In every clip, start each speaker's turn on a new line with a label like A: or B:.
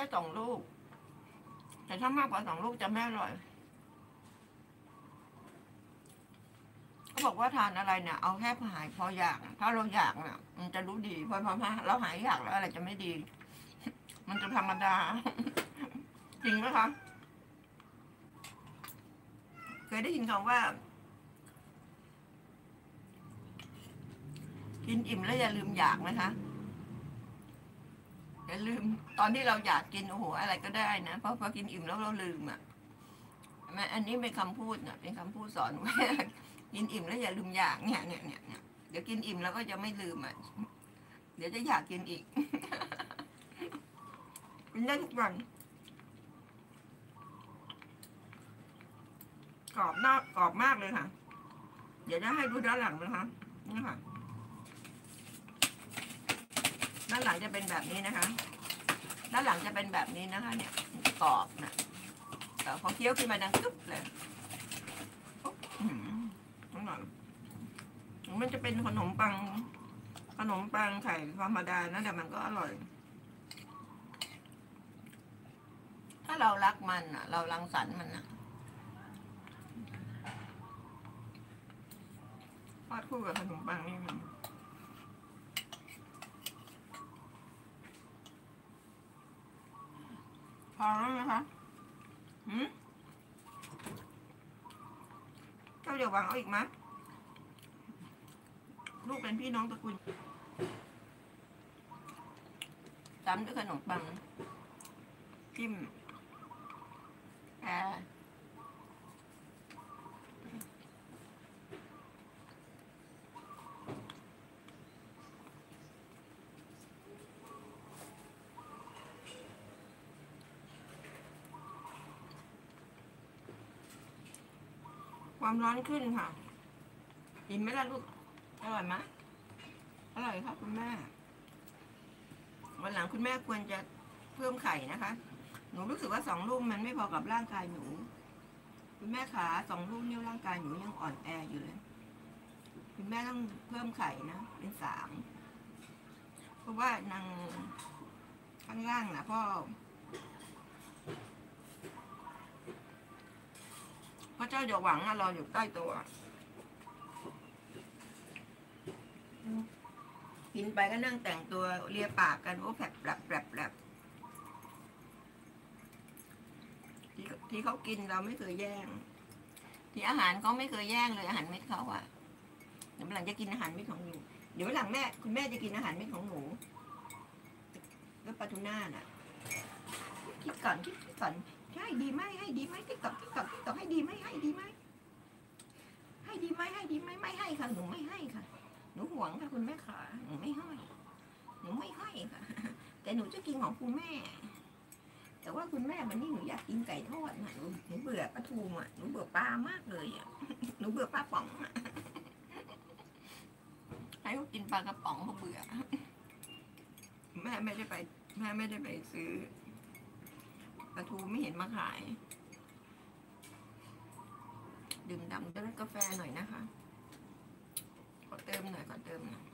A: 2 ลูกแต่ถ้ามากกว่า2 ลูกจะไม่อร่อยเขาบอกว่าทานอะไรเนี่ยเอาแค่หายพออยากถ้าเราอยากเนี่ยมันจะรู้ดีพอเราหายอยากแล้วอะไรจะไม่ดี มันจะธรรมดา จริงไหมคะเคยได้ยินคำว่ากินอิ่มแล้วอย่าลืมอยากไหมคะอย่าลืมตอนที่เราอยากกินโอ้โหอะไรก็ได้นะเพราะพอกินอิ่มแล้วเราลืมอ่ะอันนี้เป็นคำพูดนะเป็นคำพูดสอนว่ากินอิ่มแล้วอย่าลืมอยากเนี่ยเดี๋ยวกินอิ่มแล้วก็จะไม่ลืมอ่ะเดี๋ยวจะอยากกินอีก กินได้ทุกวันกรอบมากเลยค่ะเดี๋ยวจะให้ดูด้านหลังนะคะนี่ค่ะด้านหลังจะเป็นแบบนี้นะคะด้านหลังจะเป็นแบบนี้นะคะเนี่ยกรอบนะแต่พอเคี้ยวขึ้นมาดังกึ๊บเลยอร่อยมันจะเป็นขนมปังไข่ธรรมดานะแต่มันก็อร่อยถ้าเรารักมันอ่ะเรารังสรรค์มันอ่ะทอดคู่กับขนมปังนี่มันพอแล้วนะคะเจ้าเดี๋ยววางเอาอีกไหมลูกเป็นพี่น้องตระกูลตำด้วยขนมปังจิ้มความร้อนขึ้นค่ะกินไหมล่ะลูกอร่อยไหมอร่อยครับคุณแม่วันหลังคุณแม่ควรจะเพิ่มไข่นะคะหนูรู้สึกว่า2 ลูกมันไม่พอกับร่างกายหนูคุณแม่ขา2 ลูกนี่ร่างกายหนูยังอ่อนแออยู่เลยคุณแม่ต้องเพิ่มไข่นะเป็น3เพราะว่านางข้างล่างนะพ่อพระเจ้าอย่าหวังรออยู่ใต้ตัวกินไปก็นั่งแต่งตัวเลียปากกันโอ้แผลบที่เขากินเราไม่เคยแย่งที่อาหารเขาไม่เคยแย่งเลยอาหารเม็ดเขาอ่ะเดี๋ยวหลังจะกินอาหารเม็ดของหนูเดี๋ยวหลังคุณแม่จะกินอาหารเม็ดของหนูแล้วปลาทูน่าน่ะคิดก่อนให้ดีไหมติ๊กตอกให้ดีไหมไม่ให้ค่ะหนูไม่ให้ค่ะหนูหวงค่ะคุณแม่ขาหนูไม่ให้ค่ะแต่หนูจะกินของคุณแม่แต่ว่าคุณแม่วันนี้หนูอยากกินไก่ทอดน่ะหนูเบื่อปลาทูอ่ะหนูเบื่อปลามากเลยอ่ะหนูเบื่อปลาป๋องอ่ะให้เขากินปลากระป๋องเขาเบื่อแม่ไม่ได้ไปซื้อปลาทูไม่เห็นมาขายดื่มดำด้วยกาแฟหน่อยนะคะขอเติมหน่อยค่ะเติมหน่อย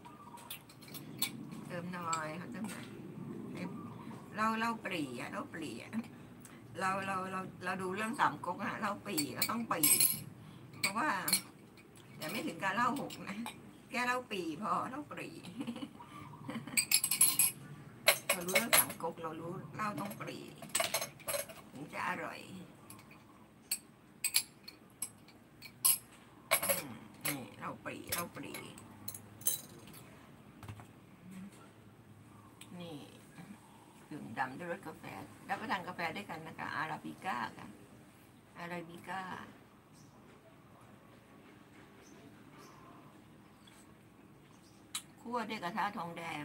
A: เราปรีอ่ะเราดูเรื่องสามก๊กอ่ะเราปรีเราต้องปรีเพราะว่าแต่ไม่ถึงการเล่าหกนะแค่เล่าปรีพอเล่าปรีเรารู้เรื่องสามก๊กเรารู้เล่าต้องปรีถึงจะอร่อยนี่เราปรีนี่ดื่มดำด้วยรสกาแฟรับประทานกาแฟด้วยกันนะคะอาราบิก้าค่ะอาราบิก้าคั่วด้วยกระทะทองแดง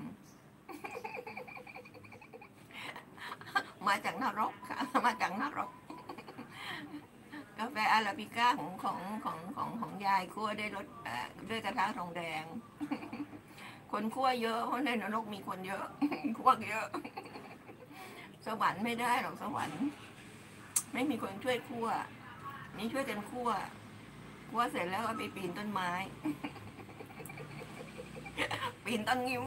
A: มาจากนรกค่ะมาจากนรกกาแฟอาราบิก้าของยายคั่วด้วยกระทะทองแดง คนคั่วเยอะเพราะในนรกมีคนเยอะ คั่วเยอะสวรรค์ไม่ได้หรอกสวรรค์ไม่มีคนช่วยคั่วนี่ช่วยกันคั่วเสร็จแล้วก็ไปปีนต้นไม้ ปีนต้นงิ้ว